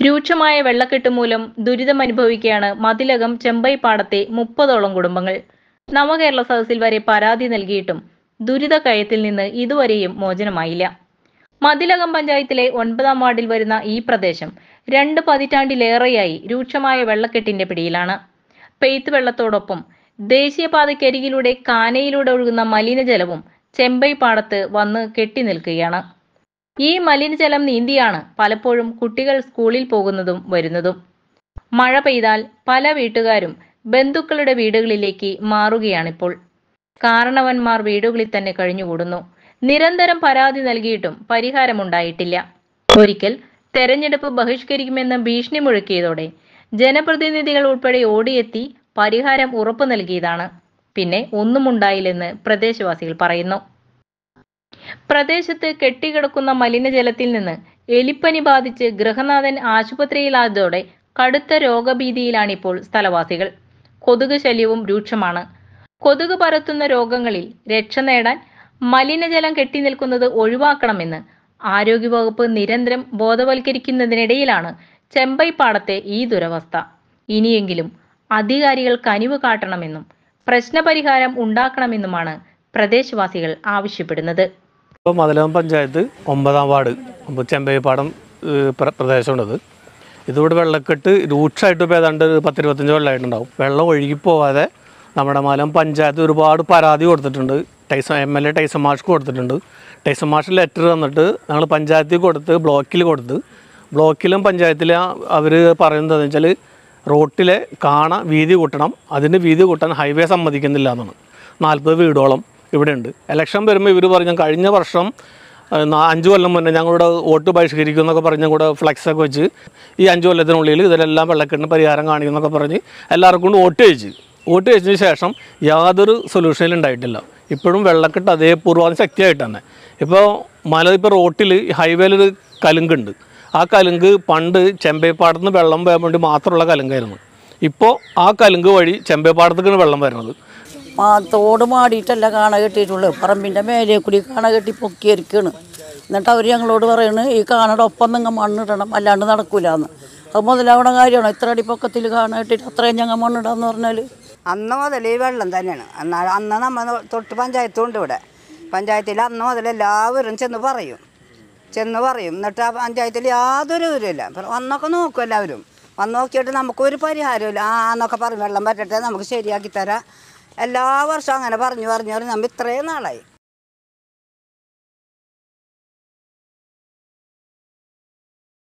രൂക്ഷമായ വെള്ളക്കെട്ട് മൂലം ദുരിതമനുഭവിക്കുകയാണ് മതിലകം ചെമ്പൈപ്പാടത്തെ 30ഓളം കുടുംബങ്ങൾ. നവകേരള സദസ്സിൽ വരെ പരാതി നൽകിയിട്ടും ദുരിതക്കയത്തിൽ നിന്ന് ഇതുവരെയും മോചനമായില്ല. മതിലകം പഞ്ചായത്തിലെ 9ാം വാർഡിൽ വരുന്ന ഈ പ്രദേശം 2 പതിറ്റാണ്ടിലേറെയായി രൂക്ഷമായ വെള്ളക്കെട്ടിന്റെ പിടിയിലാണ്. പെയ്ത്ത് വെള്ളത്തോടൊപ്പം ദേശീയപാതയ്ക്കരികിലൂടെ കാനയിലൂടെ ഒഴുകുന്ന മലിനജലവും ചെമ്പൈപ്പാടത്ത് വന്ന് കെട്ടി നിൽക്കുകയാണ്. ഈ മലിനജലം നീന്തിയാണ് പലപ്പോഴും കുട്ടികൾ സ്കൂളിൽ പോകുന്നതും വരുന്നതും. മഴ പെയ്താൽ പല വീട്ടുകാരും ബന്ധുക്കളുടെ വീടുകളിലേക്ക് മാറുകയാണിപ്പോൾ. കാരണവന്മാർ വീടുകളിൽ തന്നെ കഴിഞ്ഞുകൂടുന്നു. നിരന്തരം പരാതി നൽകിയിട്ടും പരിഹാരമുണ്ടായിട്ടില്ല. ഒരിക്കൽ തെരഞ്ഞെടുപ്പ് ബഹിഷ്കരിക്കുമെന്ന് ഭീഷണി മുഴക്കിയതോടെ ജനപ്രതിനിധികൾ ഉൾപ്പെടെ ഓടിയെത്തി പരിഹാരം ഉറപ്പു നൽകിയതാണ്. പിന്നെ ഒന്നുമുണ്ടായില്ലെന്ന് പ്രദേശവാസികൾ പറയുന്നു. പ്രദേശത്ത് കെട്ടിക്കിടക്കുന്ന മലിനജലത്തിൽ നിന്ന് എലിപ്പനി ബാധിച്ച് ഗൃഹനാഥൻ ആശുപത്രിയിലായതോടെ കടുത്ത രോഗഭീതിയിലാണിപ്പോൾ സ്ഥലവാസികൾ. കൊതുക് ശല്യവും രൂക്ഷമാണ്. കൊതുക് പരത്തുന്ന രോഗങ്ങളിൽ രക്ഷ നേടാൻ മലിനജലം കെട്ടിനിൽക്കുന്നത് ഒഴിവാക്കണമെന്ന് ആരോഗ്യവകുപ്പ് നിരന്തരം ബോധവൽക്കരിക്കുന്നതിനിടയിലാണ് ചെമ്പൈപ്പാടത്തെ ഈ ദുരവസ്ഥ. ഇനിയെങ്കിലും അധികാരികൾ കനിവ് കാട്ടണമെന്നും പ്രശ്നപരിഹാരം ഉണ്ടാക്കണമെന്നുമാണ് പ്രദേശവാസികൾ ആവശ്യപ്പെടുന്നത്. മതിലകം പഞ്ചായത്ത് 9ാം വാർഡ് ചെമ്പൈപ്പാടം പ്രദേശമുണ്ടത്. ഇതിവിടെ വെള്ളക്കെട്ട് രൂക്ഷമായിട്ട് ഇപ്പോൾ ഏതാണ്ട് 10-25 വെള്ളമായിട്ടുണ്ടാവും. വെള്ളം ഒഴുകിപ്പോവാതെ നമ്മുടെ മലം പഞ്ചായത്ത് ഒരുപാട് പരാതി കൊടുത്തിട്ടുണ്ട്. MLA ടൈസൺ മാഷ്ക്ക് കൊടുത്തിട്ടുണ്ട്. ടൈസൺ മാഷ് ലെറ്റർ തന്നിട്ട് ഞങ്ങൾ പഞ്ചായത്തിൽ കൊടുത്ത് ബ്ലോക്കിലും പഞ്ചായത്തിലും അവർ പറയുന്നതെന്ന് വെച്ചാൽ റോട്ടിലെ വീതി കൂട്ടണം. അതിന് വീതി കൂട്ടാൻ ഹൈവേ സമ്മതിക്കുന്നില്ല എന്നാണ്. 40 വീടോളം ഇവിടെ ഉണ്ട്. ഇലക്ഷൻ വരുമ്പോൾ ഇവർ പറഞ്ഞു കഴിഞ്ഞ വർഷം 5 കൊല്ലം മുന്നേ ഞങ്ങളുടെ വോട്ട് ബഹിഷ്കരിക്കും എന്നൊക്കെ പറഞ്ഞ് കൂടെ ഫ്ലെക്സൊക്കെ വെച്ച് ഈ 5 കൊല്ലത്തിനുള്ളിൽ ഇതിലെല്ലാം വെള്ളക്കെട്ടിന് പരിഹാരം കാണിക്കുന്നൊക്കെ പറഞ്ഞ് എല്ലാവർക്കും കൊണ്ട് വോട്ട് ചെയ്തതിന് ശേഷം യാതൊരു സൊല്യൂഷനും ഉണ്ടായിട്ടില്ല. ഇപ്പോഴും വെള്ളക്കെട്ട് അതേ പൂർവാധി ശക്തിയായിട്ട് തന്നെ. ഇപ്പോൾ റോട്ടിൽ ഹൈവേയിലൊരു കലുങ്കുണ്ട്. ആ കലുങ്ക് പണ്ട് ചെമ്പൈപ്പാടത്ത് നിന്ന് വെള്ളം പോകാൻ വേണ്ടി മാത്രമുള്ള കലുങ്കായിരുന്നു. ഇപ്പോൾ ആ കലുങ്ക് വഴി ചെമ്പൈപ്പാടത്തേക്കാണ് വെള്ളം വരുന്നത്. തോട് മാടിയിട്ടല്ല കാണ കെട്ടിയിട്ടുള്ളൂ. പറമ്പിൻ്റെ മേലെ കൂടി കാണ കെട്ടി പൊക്കിയിരിക്കുകയാണ്. എന്നിട്ട് അവർ ഞങ്ങളോട് പറയുന്നത് ഈ കാണയുടെ ഒപ്പം നിങ്ങൾ മണ്ണിടണം, അല്ലാണ്ട് നടക്കൂലെന്ന്. അത് മുതലാവണ കാര്യമാണ്. ഇത്ര അടി പൊക്കത്തിൽ കാണ കെട്ടിയിട്ട് അത്രയും ഞങ്ങൾ മണ്ണിടാന്ന് പറഞ്ഞാൽ അന്ന് മുതൽ ഈ വെള്ളം തന്നെയാണ്. എന്നാൽ അന്ന് നമ്മൾ തൊട്ട് പഞ്ചായത്തുണ്ട് ഇവിടെ. പഞ്ചായത്തിൽ അന്ന് മുതൽ എല്ലാവരും ചെന്ന് പറയും. എന്നിട്ട് ആ പഞ്ചായത്തിൽ യാതൊരു വിവരമില്ല. വന്നൊക്കെ നോക്കും എല്ലാവരും. വന്ന് നോക്കിയിട്ട് നമുക്കൊരു പരിഹാരമില്ല. എന്നൊക്കെ പറയും വെള്ളം പറ്റട്ടെ നമുക്ക് ശരിയാക്കി തരാം. എല്ലാ വർഷവും അങ്ങനെ പറഞ്ഞു നമ്മൾ ഇത്രയും നാളായി.